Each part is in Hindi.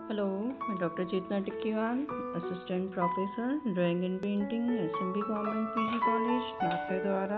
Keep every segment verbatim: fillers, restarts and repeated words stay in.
हेलो, मैं doctor Chetna Tikkiwal, assistant professor drawing and painting, SMB government PG college Nagpur द्वारा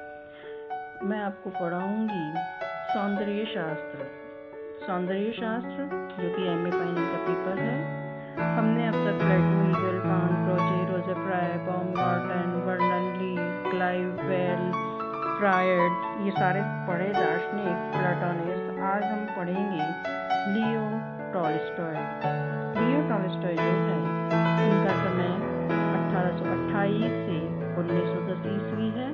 मैं आपको पढ़ाऊंगी सौंदर्य शास्त्र सौंदर्य शास्त्र जो कि एमए फाइनल का पेपर है। हमने अब तक प्लेटो, Hegel, Kant, Roger, Roger Fry, Baumgarten, Vernon Lee, Clive Bell, Freud ये सारे पढ़े दार्शनिक प्लेटोनिस्ट। आज हम पढ़ेंगे लियो टॉलस्टॉय। लियो टॉलस्टॉय जो है उनका समय अठारह सौ अट्ठाईस से उन्नीस सौ दस ईस्वी है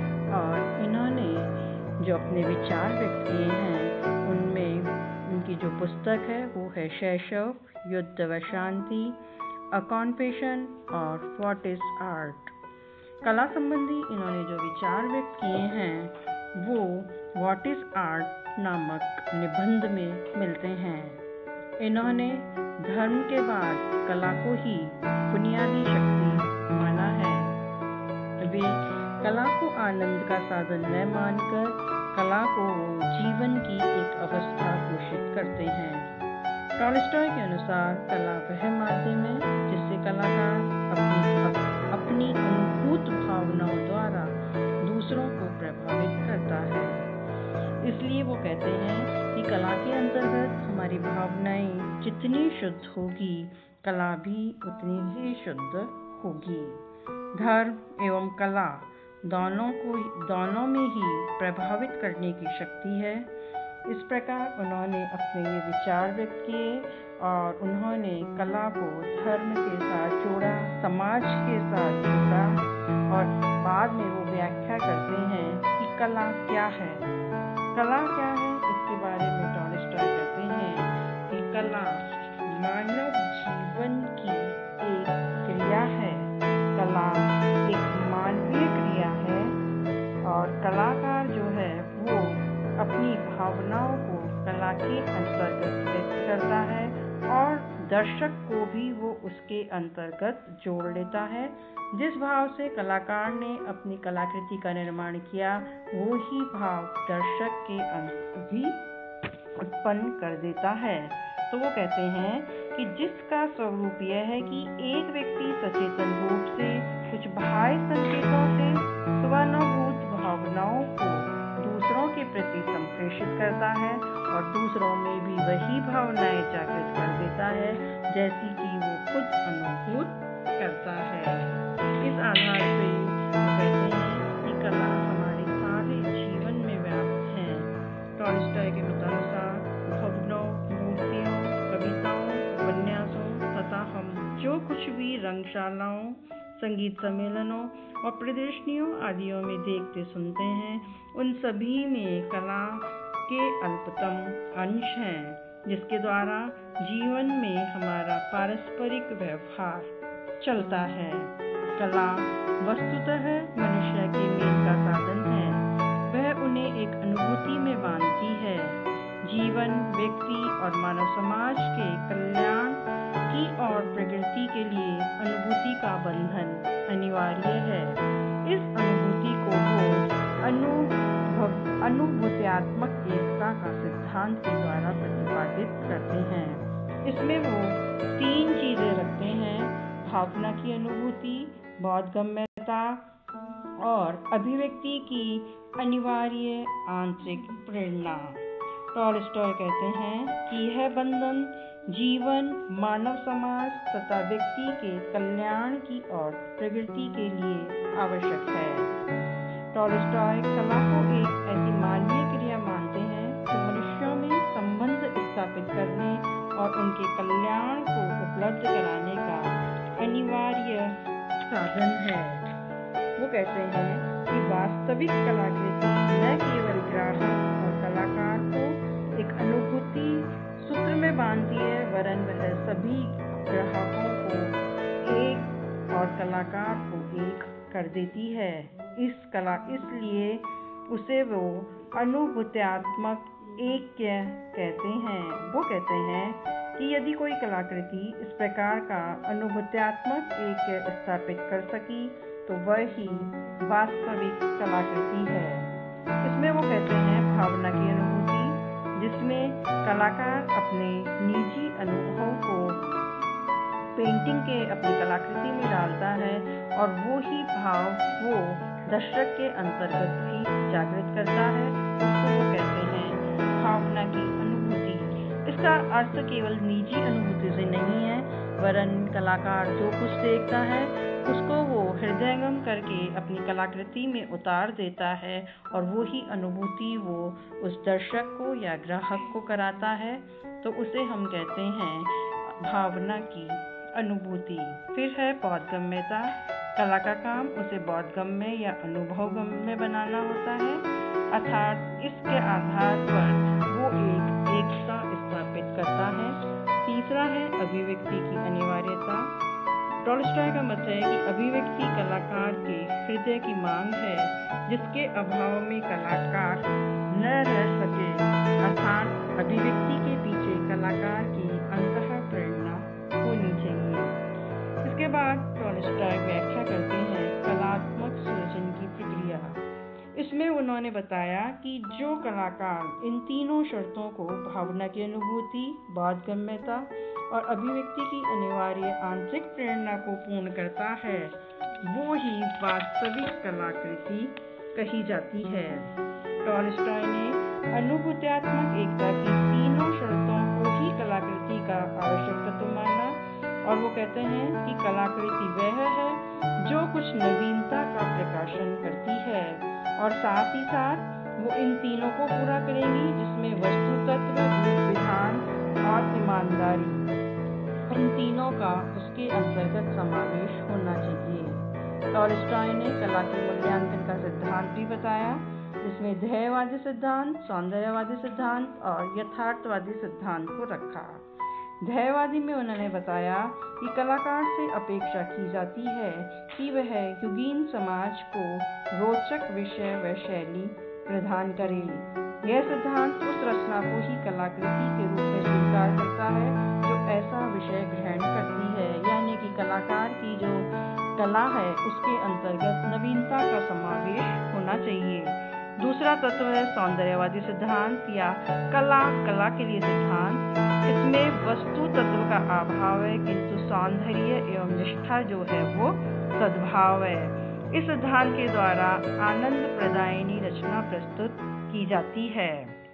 और इन्होंने जो अपने विचार व्यक्त किए हैं उनमें उनकी जो पुस्तक है वो है शैशव, युद्ध व शांति, अ कॉन्फेशन और व्हाट इज आर्ट। कला संबंधी इन्होंने जो विचार व्यक्त किए हैं वो व्हाट इज आर्ट नामक निबंध में मिलते हैं। इन्होंने धर्म के बाद कला को ही बुनियादी शक्ति माना है। वे कला को आनंद का साधन न मानकर कला को जीवन की एक अवस्था घोषित करते हैं। टॉलस्टॉय के अनुसार कला वह माध्यम है जिससे कलाकार अपनी अप, अपनी अनुभूत भावनाओं द्वारा दूसरों को प्रभावित करता है। इसलिए वो कहते हैं कि कला के अंतर्गत हमारी भावनाएं जितनी शुद्ध होगी कला भी उतनी ही शुद्ध होगी। धर्म एवं कला दोनों को दोनों में ही प्रभावित करने की शक्ति है। इस प्रकार उन्होंने अपने ये विचार व्यक्त किए और उन्होंने कला को धर्म के साथ जोड़ा, समाज के साथ जोड़ा और बाद में वो व्याख्या करते हैं कि कला क्या है। कला क्या है इसके बारे में टॉलस्टॉय कहते हैं कि कला मानव जीवन की एक क्रिया है। कला एक मानवीय क्रिया है और कलाकार जो है वो अपनी भावनाओं को कला के अंतर्गत व्यक्त करता है और दर्शक को भी वो उसके अंतर्गत जोड़ लेता है। जिस भाव से कलाकार ने अपनी कलाकृति का निर्माण किया वो ही भाव दर्शक के अंदर भी उत्पन्न कर देता है। तो वो कहते हैं कि जिसका स्वरूप यह है कि एक व्यक्ति सचेतन रूप से कुछ बाह्य संकेतों से स्वानुभूत भावनाओं को दूसरों के प्रति संप्रेषित करता है और दूसरों में भी वही भावनाएं जागृत कर देता है जैसी कि वो खुद अनुभूत करता है। इस आधार पे वो कहते हैं कि कला हमारे सारे जीवन में व्याप्त है। टॉलस्टॉय के मतानुसार भवनों, मूर्तियों, कविताओं, उपन्यासों तथा हम जो कुछ भी रंगशालाओं, संगीत सम्मेलनों और प्रदर्शनियों आदियों में देखते सुनते हैं उन सभी में कला के अल्पतम अंश हैं जिसके द्वारा जीवन में हमारा पारस्परिक व्यवहार चलता है। कला वस्तुतः मनुष्य के मेल का साधन है। वह उन्हें एक अनुभूति में बांधती है। जीवन, व्यक्ति और मानव समाज के कल्याण की और प्रगति के लिए अनुभूति का बंधन अनिवार्य है। इस अनुभूति को वो अनुभव अनुभूत्यात्मक एकता का सिद्धांत के द्वारा प्रतिपादित करते हैं। इसमें वो तीन चीजें रखते हैं: भावना की अनुभूति, बोधगम्यता और अभिव्यक्ति की अनिवार्य आंतरिक प्रेरणा। टॉलस्टॉय कहते हैं कि यह बंधन जीवन, मानव समाज तथा व्यक्ति के कल्याण की और प्रगति के लिए आवश्यक है। टॉलस्टॉय कला को एक ऐसी मानवीय क्रिया मानते हैं जो मनुष्यों में संबंध स्थापित करने और उनके कल्याण को उपलब्ध कराने का अनिवार्य साधन है। वो कहते हैं कि वास्तविक कलाकृति न केवल ग्राहक और कलाकार को एक अनुभूति सूत्र में बांधती है वरन वह सभी ग्राहकों को एक और कलाकार को एक कर देती है। इस कला इसलिए उसे वो अनुभूत्यात्मक ऐक्य कहते हैं। वो कहते हैं कि यदि कोई कलाकृति इस प्रकार का अनुभूत्यात्मक ऐक्य स्थापित कर सकी तो वह ही वास्तविक कलाकृति है। इसमें वो कहते हैं भावना की अनुभूति जिसमें कलाकार अपने निजी अनुभवों को पेंटिंग के अपनी कलाकृति में डालता है और वो ही भाव वो दर्शक के अंतर्गत भी जागृत करता है, उसको वो कहते हैं भावना की अनुभूति। इसका अर्थ केवल निजी अनुभूति से नहीं है, वरन कलाकार जो कुछ देखता है उसको वो हृदयंगम करके अपनी कलाकृति में उतार देता है और वो ही अनुभूति वो उस दर्शक को या ग्राहक को कराता है, तो उसे हम कहते हैं भावना की अनुभूति। फिर है बोधगम्यता। कला का काम उसे बोधगम्य या अनुभवगम्य बनाना होता है, अर्थात इसके आधार पर वो एक एकता स्थापित करता है। तीसरा है अभिव्यक्ति की अनिवार्यता। टॉलस्टॉय का मत है कि अभिव्यक्ति कलाकार के हृदय की मांग है, जिसके अभाव में कलाकार न रह सके, अर्थात अभिव्यक्ति के पीछे कलाकार की अंतः प्रेरणा होनी चाहिए। इसके बाद टॉलस्टॉय व्याख्या करते हैं कलात्मक सृजन की प्रक्रिया। इसमें उन्होंने बताया कि जो कलाकार इन तीनों शर्तों को, भावना की अनुभूति, बोधगम्यता और अभिव्यक्ति की अनिवार्य आंतरिक प्रेरणा को पूर्ण करता है, वो ही वास्तविक कलाकृति कही जाती है। टॉलस्टॉय ने अनुभूत्यात्मक एकता की तीनों शर्तों को ही कलाकृति का आवश्यक तत्व माना और वो कहते हैं कि कलाकृति वह है जो कुछ नवीनता का प्रकाशन करती है और साथ ही साथ वो इन तीनों को पूरा करेगी, जिसमें वस्तु तत्व, रूप विधान और ईमानदारी, इन तीनों का उसके अंतर्गत समावेश होना चाहिए। टॉलस्टॉय ने कला के मूल्यांकन का सिद्धांत भी बताया, जिसमें ध्येयवादी सिद्धांत, सौंदर्यवादी सिद्धांत और यथार्थवादी सिद्धांत को रखा। ध्येयवादी में उन्होंने बताया कि कलाकार से अपेक्षा की जाती है कि वह युगीन समाज को रोचक विषय व शैली प्रदान करे। यह सिद्धांत उस रचना को ही कलाकृति के रूप में स्वीकार करता है जो ऐसा विषय ग्रहण करती है, यानी कि कलाकार की जो कला है उसके अंतर्गत नवीनता का समावेश होना चाहिए। दूसरा तत्व है सौंदर्यवादी सिद्धांत या कला कला के लिए सिद्धांत। इसमें वस्तु तत्व का अभाव है, किंतु सौंदर्य एवं निष्ठा जो है वो सद्भाव है। इस सिद्धांत के द्वारा आनंद प्रदायिनी रचना प्रस्तुत की जाती है।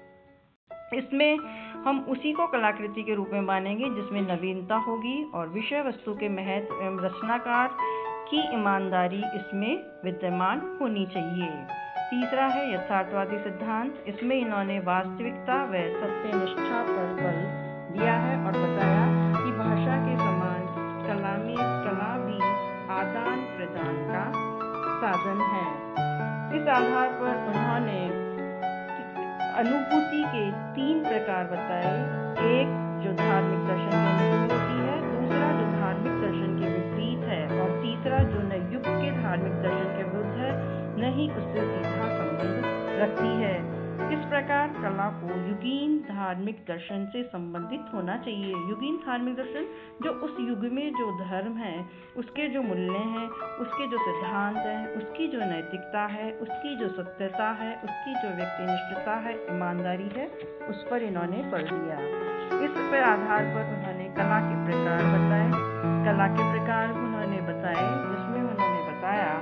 इसमें हम उसी को कलाकृति के रूप में मानेंगे जिसमें नवीनता होगी और विषय वस्तु के महत्व एवं रचनाकार की ईमानदारी इसमें विद्यमान होनी चाहिए। तीसरा है यथार्थवादी सिद्धांत। इसमें इन्होंने वास्तविकता व सत्यनिष्ठा पर बल दिया है और बताया कि भाषा के समान कला में कला भी आदान प्रदान का साधन है। इस आधार पर उन्होंने अनुभूति के तीन प्रकार बताए, एक जो धार्मिक दर्शन के अनुकूल होती है, दूसरा जो धार्मिक दर्शन के विपरीत है और तीसरा जो न युग के धार्मिक दर्शन के विरुद्ध है न ही उससे सीधा संबंध रखती है। इस प्रकार कला को युगीन धार्मिक दर्शन से संबंधित होना चाहिए। युगीन धार्मिक दर्शन जो उस युग में जो धर्म है, उसके जो मूल्य हैं, उसके जो सिद्धांत हैं, उसकी जो नैतिकता है, उसकी जो सत्यता है, उसकी जो व्यक्तिनिष्ठता है, ईमानदारी है, उस पर इन्होंने बल दिया। इस पर आधार पर उन्होंने कला के प्रकार बताए। कला के प्रकार उन्होंने बताए जिसमें उन्होंने बताया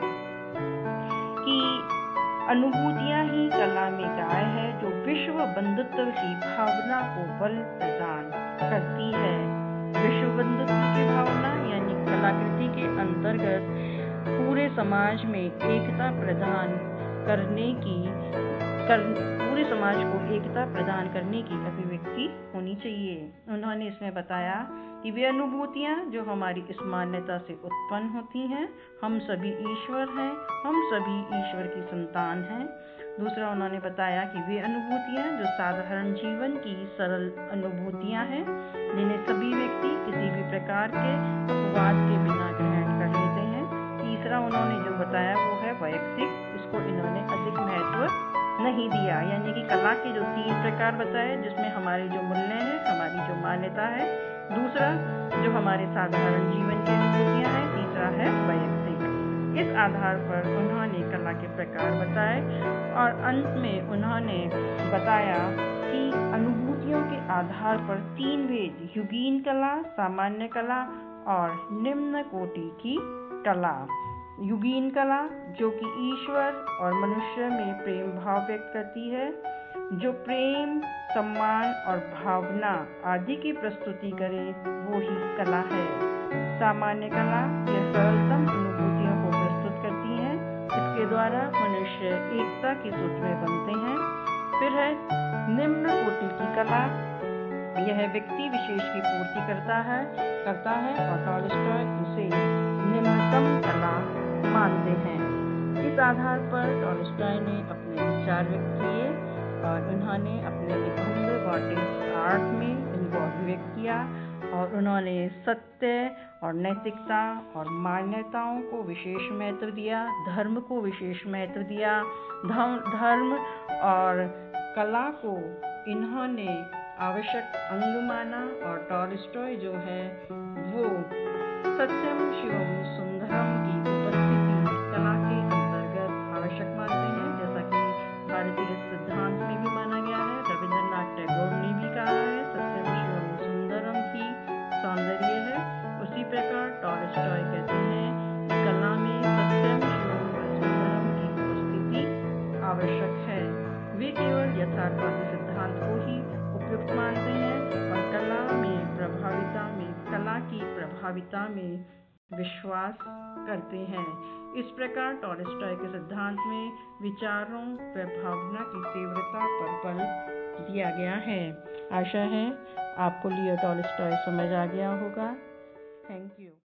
कि अनुभूतियां ही कला में गाय है जो विश्व बंधुत्व की भावना को बल प्रदान करती है। विश्व बंधुत्व की भावना यानी कलाकृति के अंतर्गत पूरे समाज में एकता प्रदान करने की कर, पूरे समाज को एकता प्रदान करने की अभिव्यक्ति होनी चाहिए। उन्होंने इसमें बताया कि वे अनुभूतियाँ जो हमारी इस मान्यता से उत्पन्न होती हैं, हम सभी ईश्वर हैं, हम सभी ईश्वर की संतान हैं। दूसरा उन्होंने बताया कि वे अनुभूतियाँ जो साधारण जीवन की सरल अनुभूतियाँ हैं, जिन्हें सभी व्यक्ति किसी भी प्रकार के अपवाद के बिना ग्रहण कर लेते हैं। तीसरा उन्होंने जो बताया वो है वैयक्तिक, इसको इन्होंने अधिक महत्व नहीं दिया, यानी कि कला के जो तीन प्रकार बताए जिसमें हमारे जो मूल्य हैं, हमारी जो मान्यता है, दूसरा जो हमारे साधारण जीवन की अनुभूतियाँ हैं, तीसरा है वैयक्तिक। इस आधार पर उन्होंने कला के प्रकार बताए और अंत में उन्होंने बताया कि अनुभूतियों के आधार पर तीन भेद, युगीन कला, सामान्य कला और निम्न कोटि की कला। युगीन कला, जो कि ईश्वर और मनुष्य में प्रेम भाव व्यक्त करती है, जो प्रेम, सम्मान और भावना आदि की प्रस्तुति करे, वो ही कला है। सामान्य कला यह सरलतम अनुभूतियों को प्रस्तुत करती है। इसके द्वारा मनुष्य एकता के सूत्र में बनते हैं। फिर है निम्न कोटि की कला। यह व्यक्ति विशेष की पूर्ति करता है करता है और टॉलस्टॉय इसे निम्नतम कला मानते हैं। इस आधार पर टॉलस्टॉय ने अपने विचार व्यक्त किए और उन्होंने अपने निबंध व्हाट इज आर्ट में इनको अभिव्यक्त किया और उन्होंने सत्य और नैतिकता और मान्यताओं को विशेष महत्व दिया, धर्म को विशेष महत्व दिया। धर्म और कला को इन्होंने आवश्यक अंग माना और टॉलस्टॉय जो है वो सत्यम शिवम सुंदरम की उपस्थिति कला के अंतर्गत आवश्यक मानते हैं, जैसा कि भारतीय सिद्धांत में भी माना गया है। रविंद्रनाथ टैगोर ने भी कहा है सत्यम शिवम सुंदरम ही सौंदर्य है। उसी प्रकार टॉलस्टॉय कहते हैं कि कला में सत्यम शिवम व सुंदरम की उपस्थिति आवश्यक है। वे केवल यथार्थवादी सिद्धांत को ही उपयुक्त मानते हैं और कला में प्रभाविता में कला की प्रभाविता में विश्वास करते हैं। इस प्रकार टॉलस्टॉय के सिद्धांत में विचारों व भावना की तीव्रता पर बल दिया गया है। आशा है आपको लियो टॉलस्टॉय समझ आ गया होगा। Thank you.